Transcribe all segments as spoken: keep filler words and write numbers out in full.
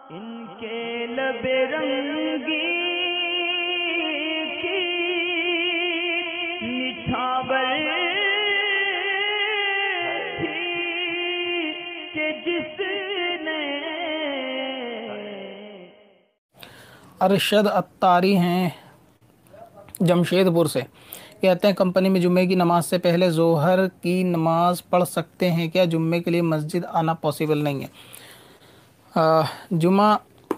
ان کے لب رنگی کی نچھاور تھی کہ جس نے ارشد اتاری ہیں جمشید پور سے، کہتے ہیں کمپنی میں جمعے کی نماز سے پہلے ظہر کی نماز پڑھ سکتے ہیں کیا؟ جمعے کے لیے مسجد آنا پاسبل نہیں ہے۔ جمعہ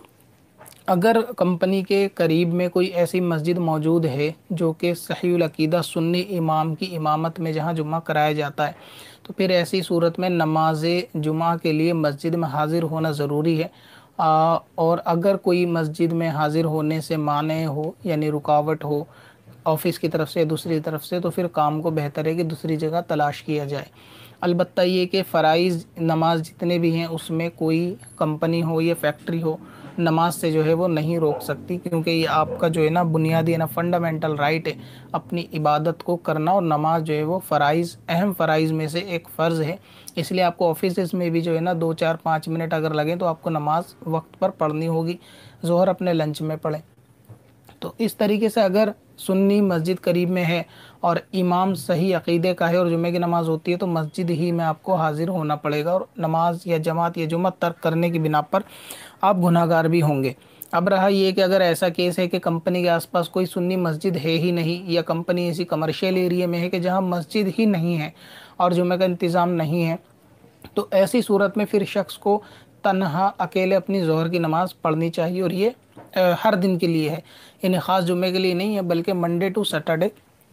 اگر کمپنی کے قریب میں کوئی ایسی مسجد موجود ہے جو کہ صحیح العقیدہ سنی امام کی امامت میں جہاں جمعہ کرایا جاتا ہے، تو پھر ایسی صورت میں نماز جمعہ کے لیے مسجد میں حاضر ہونا ضروری ہے۔ اور اگر کوئی مسجد میں حاضر ہونے سے مانع ہو، یعنی رکاوٹ ہو آفس کی طرف سے دوسری طرف سے، تو پھر کام کو بہتر ہے کہ دوسری جگہ تلاش کیا جائے۔ البتہ یہ کہ فرائض نماز جتنے بھی ہیں اس میں کوئی کمپنی ہو یا فیکٹری ہو نماز سے جو ہے وہ نہیں روک سکتی، کیونکہ یہ آپ کا جو ہے نا بنیادی ہے نا فنڈامنٹل رائٹ ہے اپنی عبادت کو کرنا، اور نماز جو ہے وہ فرائض اہم فرائض میں سے ایک فرض ہے۔ اس لیے آپ کو آفیسز میں بھی جو ہے نا دو چار پانچ منٹ اگر لگیں تو آپ کو نماز وقت پر پڑھنی ہوگی، ظہر اپنے لنچ میں پڑھیں۔ تو اس طریقے سے اگر سنی مسجد قریب میں ہے اور امام صحیح عقیدے کا ہے اور جمعے کی نماز ہوتی ہے تو مسجد ہی میں آپ کو حاضر ہونا پڑے گا، اور نماز یا جماعت یا جمعہ ترک کرنے کی بنا پر آپ گناہ گار بھی ہوں گے۔ اب رہا یہ کہ اگر ایسا کیس ہے کہ کمپنی کے آس پاس کوئی سنی مسجد ہے ہی نہیں، یا کمپنی ایسی کمرشل ایریا میں ہے کہ جہاں مسجد ہی نہیں ہے اور جمعہ کا انتظام نہیں ہے، تو ایسی صورت میں پھر شخص کو تنہا اکیلے اپنی ظہر کی نماز پڑھنی چاہیے، اور یہ ہر دن کے لیے ہے، یعنی خاص جمعے کے لیے نہیں ہے، بلکہ منڈے ٹو سیٹرڈے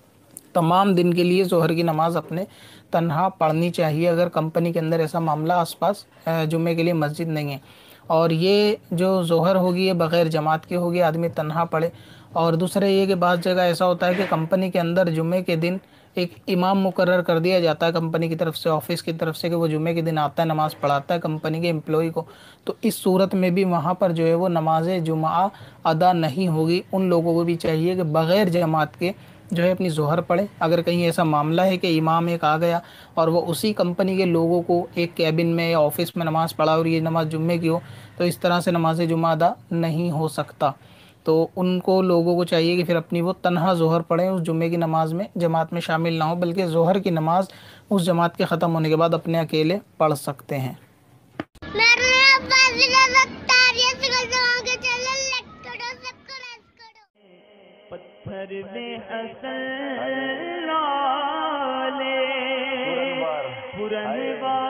تمام دن کے لیے ظہر کی نماز اپنے تنہا پڑھنی چاہیے اگر کمپنی کے اندر ایسا معاملہ آس پاس جمعے کے لیے مسجد نہیں ہے۔ اور یہ جو ظہر ہوگی یہ بغیر جماعت کی ہوگی، آدمی تنہا پڑھے۔ اور دوسرا یہ کہ بعض جگہ ایسا ہوتا ہے کہ کمپنی کے اندر جمعے کے دن ایک امام مقرر کر دیا جاتا ہے کمپنی کی طرف سے، آفس کی طرف سے، کہ وہ جمعے کے دن آتا ہے نماز پڑھاتا ہے کمپنی کے امپلائی کو، تو اس صورت میں بھی وہاں پر جو ہے وہ نماز جمعہ ادا نہیں ہوگی۔ ان لوگوں کو بھی چاہیے کہ بغیر جماعت کے جو ہے اپنی ظہر پڑھیں۔ اگر کہیں ایسا معاملہ ہے کہ امام ایک آ گیا اور وہ اسی کمپنی کے لوگوں کو ایک کیبن میں یا آفس میں نماز پڑھا اور یہ نماز جمعے کی ہو، تو اس طرح سے نماز جمعہ ادا نہیں ہو سکتا۔ تو ان کو لوگوں کو چاہیے کہ پھر اپنی وہ تنہا ظہر پڑھیں، اس جمعے کی نماز میں جماعت میں شامل نہ ہو، بلکہ ظہر کی نماز اس جماعت کے ختم ہونے کے بعد اپنے اکیلے پڑھ سکتے ہیں۔ پتھر میں اصل والے پرن